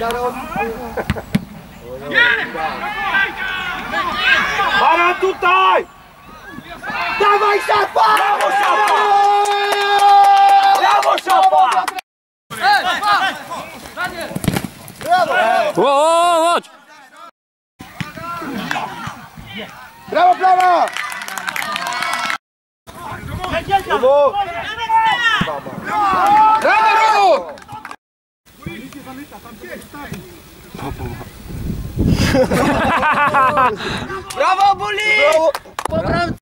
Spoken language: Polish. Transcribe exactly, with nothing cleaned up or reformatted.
Baran tutaj! Dawaj Szafa! Brawo Szafa! Brawo Szafa! O, chodź! Brawo Plana! Brawo! Brawo! Brawo Buli!